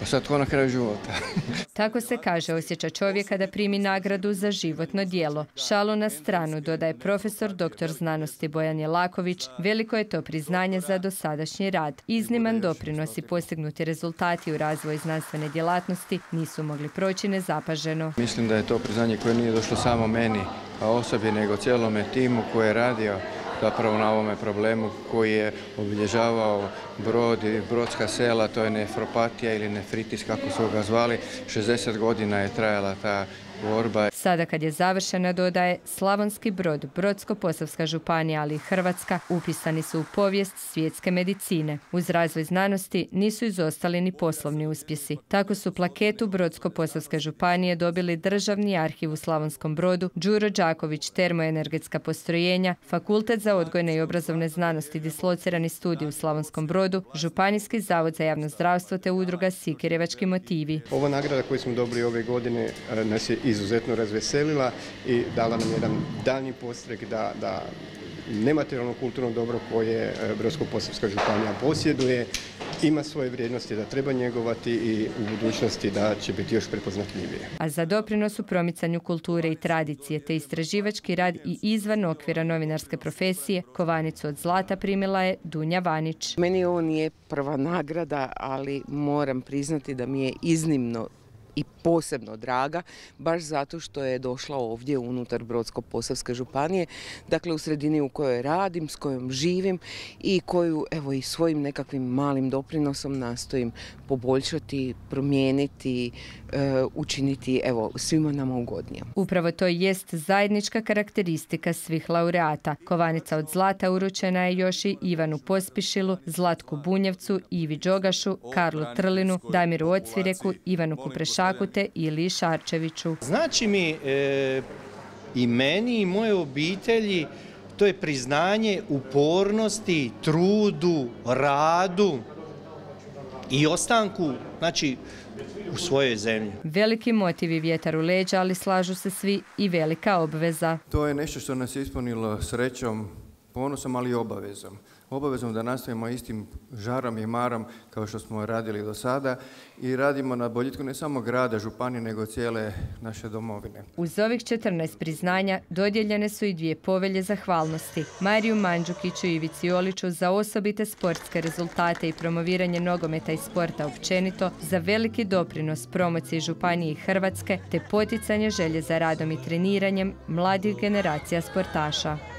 a sad ko na kraju života. Tako se kaže osjeća čovjek kada primi nagradu za životno djelo. Šalu na stranu, dodaje profesor dr. znanosti Bojan Jelaković, veliko je to priznanje za dosadašnji rad. Izniman doprinos i postignuti rezultati u razvoju znanstvene djelatnosti nisu mogli proći nezapaženo. Mislim da je to priznanje koje nije došlo samo meni, a osobi, nego cijelome timu koji je radio zapravo na ovome problemu koji je obilježavao Brod i brodska sela, to je nefropatija ili nefritis kako su ga zvali. 60 godina je trajala ta borba. Sada kad je završena, dodaje, Slavonski Brod, Brodsko-posavska županija, ali i Hrvatska upisani su u povijest svjetske medicine. Uz razvoj znanosti nisu izostali ni poslovni uspjesi. Tako su plaketu Brodsko-posavske županije dobili Državni arhiv u Slavonskom Brodu, Đuro Đaković termoenergetska postrojenja, Fakultet za odgojne i obrazovne znanosti dislocirani studij u Slavonskom Brodu, Županijski zavod za javno zdravstvo te udruga Sikirevački motivi. Ova nagrada koju smo dobili ove godine nas je izuzetno razveselila i dala nam jedan daljnji podstrek da nematerijalno kulturno dobro koje Brodsko-posavska županija posjeduje ima svoje vrijednosti, da treba njegovati i u budućnosti da će biti još prepoznatljivije. A za doprinos u promicanju kulture i tradicije te istraživački rad i izvan okvira novinarske profesije, kovanicu od zlata primila je Dunja Vanić. Meni ovo nije prva nagrada, ali moram priznati da mi je iznimno i posebno draga, baš zato što je došla ovdje unutar Brodsko-posavske županije, dakle u sredini u kojoj radim, s kojom živim i koju evo i svojim nekakvim malim doprinosom nastojim poboljšati, promijeniti, učiniti evo svima nama ugodnijom. Upravo to jest zajednička karakteristika svih laureata. Kovanica od zlata uručena je još i Ivanu Pospišilu, Zlatku Bunjevcu, Ivi Đogašu, Karlu Trlinu, Damiru Ocvireku, Ivanu Kuprešaku te Iliji Šarčeviću. Znači mi i meni i moje obitelji to je priznanje upornosti, trudu, radu i ostanku, znači, u svojoj zemlji. Veliki motiv i vjetar u leđa, ali slažu se svi i velika obveza. To je nešto što nas je ispunilo srećom, ponosom, ali i obavezom. Obavezom da nastavimo istim žarom i marom kao što smo radili do sada i radimo na boljitku ne samo grada, županije, nego cijele naše domovine. Uz ovih 14 priznanja dodijeljene su i 2 povelje zahvalnosti. Mariju Mandžukiću i Ivici Oliću za osobite sportske rezultate i promoviranje nogometa i sporta općenito, za veliki doprinos promociji županije i Hrvatske te poticanje želje za radom i treniranjem mladih generacija sportaša.